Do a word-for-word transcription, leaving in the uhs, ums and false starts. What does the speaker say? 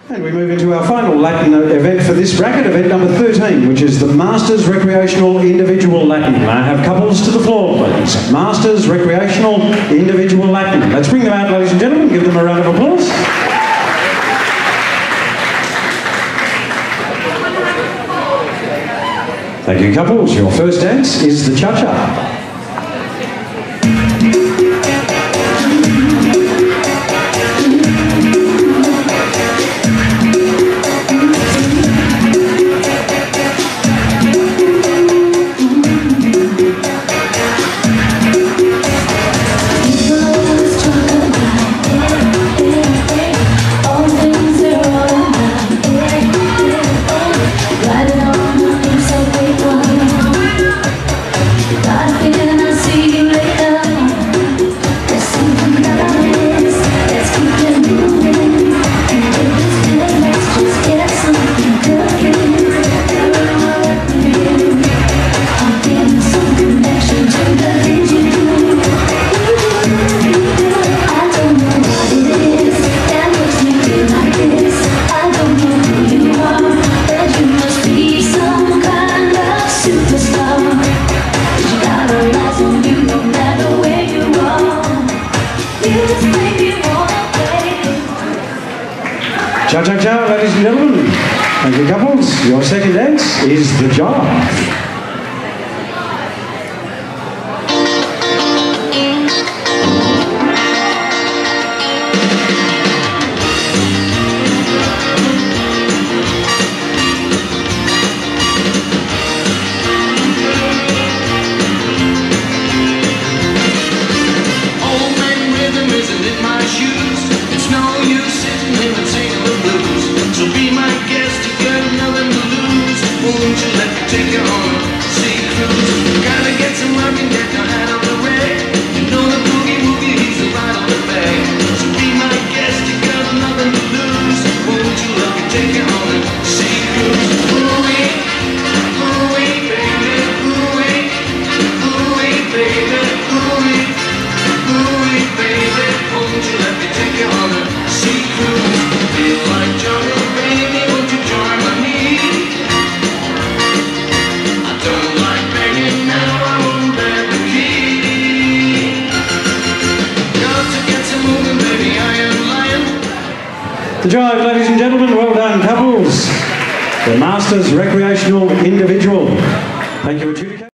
And we move into our final Latin event for this bracket, event number thirteen, which is the Masters Recreational Individual Latin. I have couples to the floor, please. Masters Recreational Individual Latin. Let's bring them out, ladies and gentlemen. Give them a round of applause. Thank you, couples. Your first dance is the cha-cha. Cha-cha-cha, ladies and gentlemen. Thank you, couples. Your second dance is the jive. The jive, ladies and gentlemen. Well done, couples. The Masters Recreational Individual. Thank you, adjudicator.